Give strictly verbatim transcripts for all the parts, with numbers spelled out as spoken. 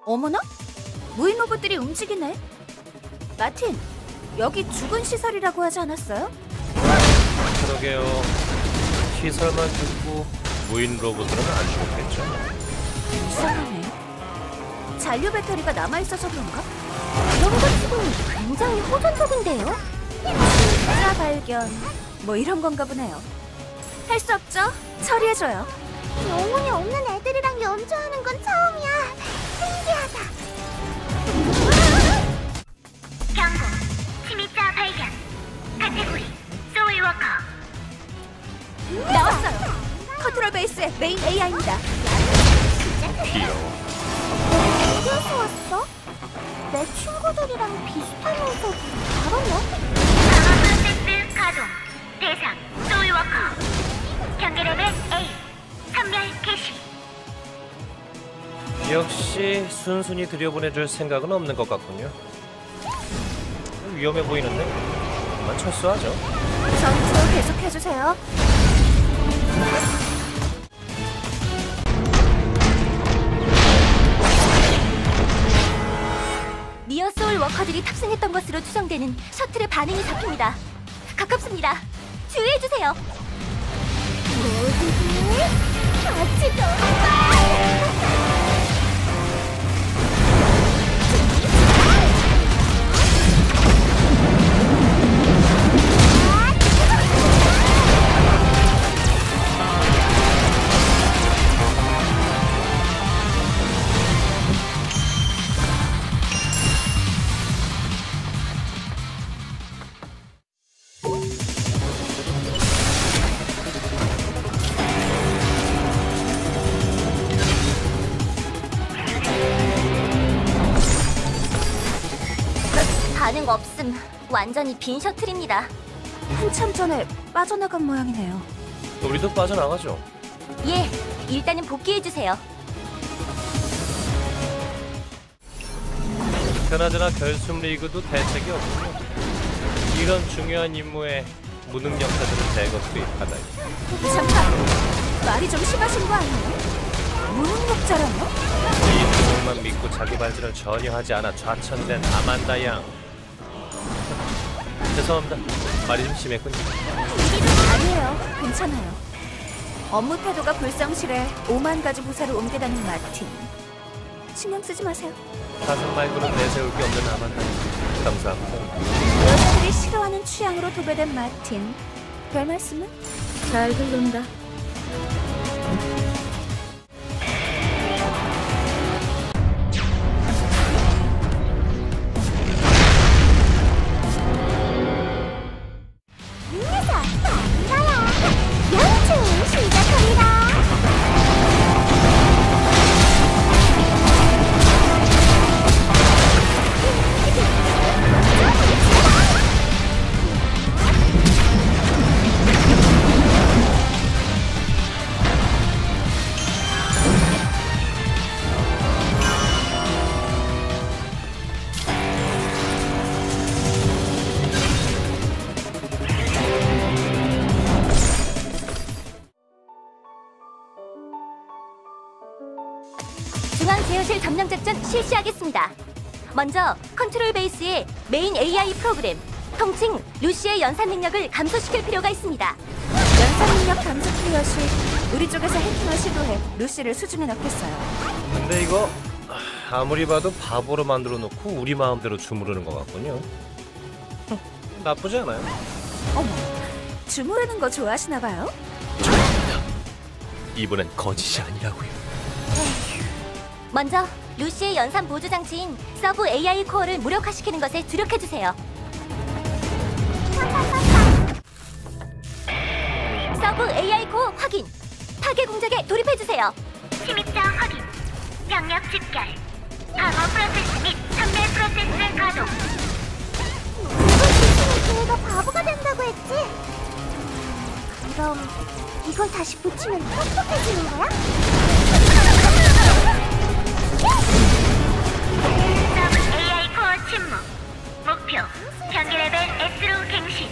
어머나? 무인 로봇들이 움직이네. 마틴, 여기 죽은 시설이라고 하지 않았어요? 그러게요. 시설만 죽고 무인 로봇들은 안 죽었겠죠. 이상하네. 잔류 배터리가 남아있어서 그런가? 이런 것 치고는 굉장히 호전적인데요? 진짜 발견, 뭐 이런 건가 보네요. 할 수 없죠? 처리해줘요. 영혼이 없는 애들이랑 연주하는 건 처음이야. 신기하다. 경고, 침입자 발견. 카테고리, 소울워커. 나왔어요. 컨트롤 베이스의 메인 에이아이입니다. 귀여워. 어디서 왔어? 내 친구들이랑 비슷하면서 다르냐? 방어 프로세스 가동. 대상, 소울워커. 경계 레벨 A. 선멸 개시. 역시 순순히 들여보내줄 생각은 없는 것 같군요. 위험해 보이는데? 그만 철수하죠. 전투 계속해주세요. 니어 소울 워커들이 탑승했던 것으로 추정되는 셔틀의 반응이 잡힙니다. 가깝습니다. 주의해주세요. 모두들 같이 놀아봐. 반응 없음. 완전히 빈 셔틀입니다. 한참 전에 빠져나간 모양이네요. 우리도 빠져나가죠. 예, 일단은 복귀해주세요. 그나저나 결승 리그도 대책이 없군요. 이런 중요한 임무에 무능력자들을 대거 투입하다니. 잠깐! 말이 좀 심하신 거 아니에요? 무능력자라뇨? 이 능력만 믿고 자기 발전을 전혀 하지 않아 좌천된 아만다 양. 죄송합니다. 말이 좀 심했군요. 아니에요. 괜찮아요. 업무 태도가 불성실해 오만 가지 부서를 옮겨 다니는 마틴. 신경 쓰지 마세요. 가슴 말고는 내세울 게 없는 아만다. 감사합니다. 여자들이 싫어하는 취향으로 도배된 마틴. 별 말씀은? 잘 들른다. 연주 시작합니다. 중앙 제어실 점령 작전 실시하겠습니다. 먼저 컨트롤 베이스의 메인 에이아이 프로그램, 통칭 루시의 연산 능력을 감소시킬 필요가 있습니다. 연산 능력 감소 클리어 시 우리 쪽에서 해킹을 시도해 루시를 수중에 넣겠어요. 근데 이거 아무리 봐도 바보로 만들어 놓고 우리 마음대로 주무르는 것 같군요. 나쁘지 않아요. 어머, 주무르는 거 좋아하시나 봐요? 이번엔 거짓이 아니라고요. 먼저 루시의 연산 보조 장치인 서브 에이아이 코어를 무력화시키는 것에 주력해주세요. 서브 에이아이 코어 확인! 파괴 공작에 돌입해주세요. 침입자 확인. 병력 집결. 방어 프로세스 및 선멸 프로세스 가동. 걔가 바보가 된다고 했지? 그럼 이걸 다시 붙이면 똑똑해지는 거야? 서브 에이아이 코어 침묵. 목표 경계 레벨 S로 갱신.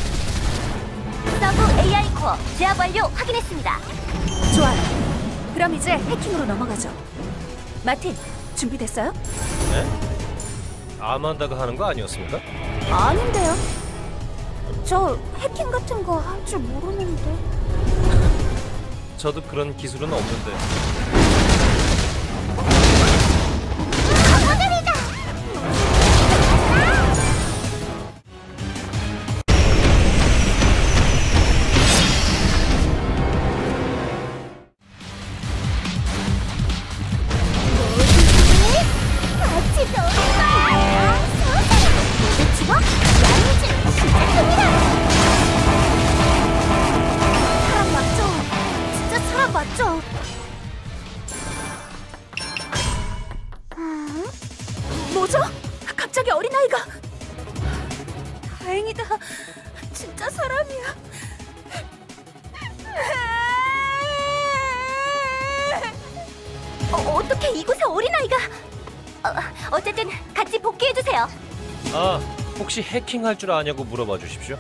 서브 에이아이 코어 제압 완료 확인했습니다. 좋아요. 그럼 이제 해킹으로 넘어가죠. 마틴, 준비됐어요? 네? 아만다가 하는 거 아니었습니까? 아닌데요. 저 해킹 같은 거 할 줄 모르는데. 저도 그런 기술은 없는데. 같이 놀자. 모두 죽어? 야무지 시작합니다. 사람 맞죠? 진짜 사람 맞죠? 뭐죠? 갑자기 어린아이가. 다행이다. 진짜 사람이야. 어, 어떻게 이곳에 어린아이가? 어, 어쨌든 같이 복귀해주세요. 아, 혹시 해킹할 줄 아냐고 물어봐 주십시오.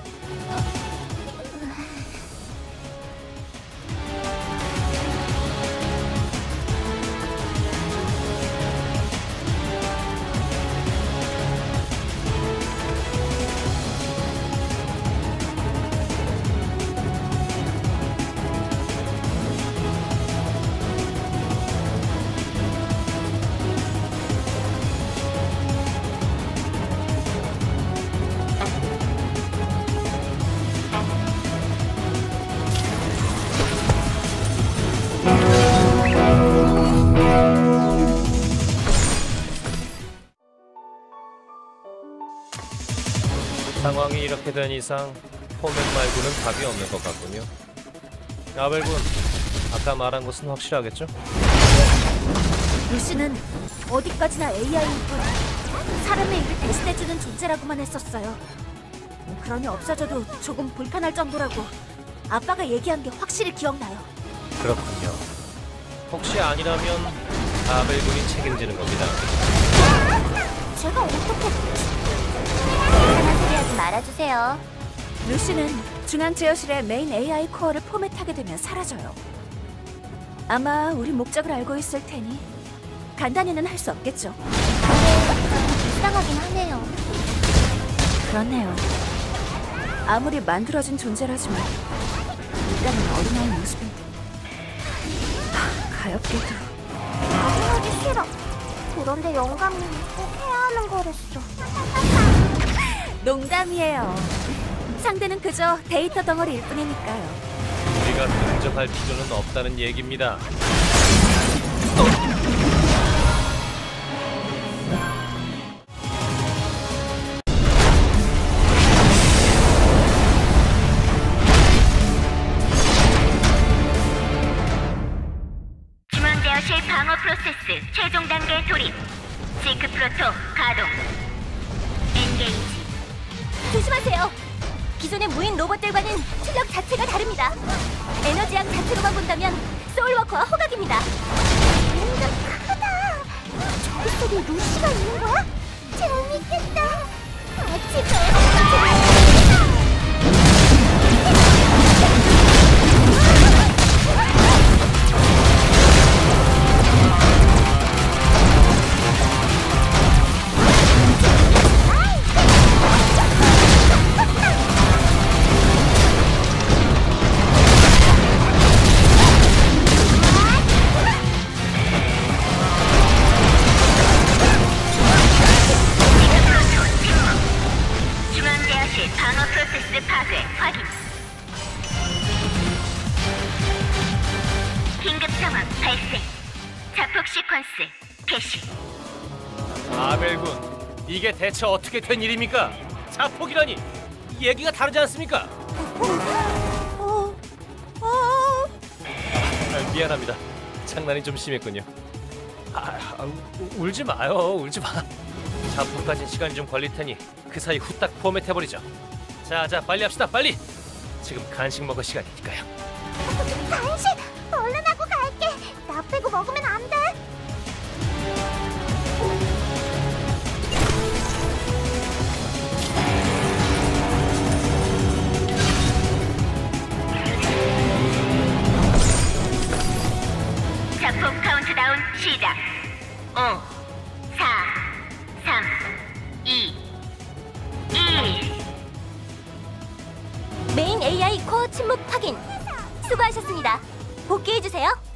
상황이 이렇게 된 이상 포맷 말고는 답이 없는 것 같군요. 아벨군, 아까 말한 것은 확실하겠죠? 루시는 어디까지나 에이아이일 뿐 사람의 일을 대신해주는 존재라고만 했었어요. 그러니 없어져도 조금 불편할 정도라고 아빠가 얘기한 게 확실히 기억나요. 그렇군요. 혹시 아니라면 아벨군이 책임지는 겁니다. 제가 어떻게... 이상한 소리 하지 말아주세요. 루시는 중앙 제어실의 메인 에이아이 코어를 포맷하게 되면 사라져요. 아마 우리 목적을 알고 있을 테니 간단히는 할 수 없겠죠. 이상하긴 하네요. 그렇네요. 아무리 만들어진 존재라지만 일단은 어린아이 모습이 하, 가엾게도. 하기 싫어. 그런데 영감이 꼭 해야 하는 거랬어. 농담이에요. 상대는 그저 데이터 덩어리일 뿐이니까요. 우리가 동정할 필요는 없다는 얘기입니다. 중앙제어실 방어 프로세스 최종 단계 돌입. 시크 프로토 가동. 엔게이지. 조심하세요. 기존의 무인 로봇들과는 출력 자체가 다릅니다. 에너지양 자체로만 본다면 소울워커와 호각입니다. 뭔가 크다. 저기 속에 루시가 있는 거야? 재밌겠다. 같이 놀자. 중앙제어실 방어 프로세스 파괴 확인. 긴급 상황 발생. 자폭 시퀀스 개시. 아벨군, 이게 대체 어떻게 된 일입니까? 자폭이라니! 얘기가 다르지 않습니까? 어, 어, 아, 미안합니다. 장난이 좀 심했군요. 아, 아, 우- 울지 마요. 울지 마. 자폭까진 시간 좀 걸릴 테니 그 사이 후딱 포맷해버리죠. 자, 자, 빨리 합시다. 빨리! 지금 간식 먹을 시간이니까요. 간식 얼른 하고 갈게. 나 빼고 먹으면 안 돼. 자폭 카운트다운 시작. 오, 에이아이 코어 침묵 확인. 수고하셨습니다. 복귀해 주세요.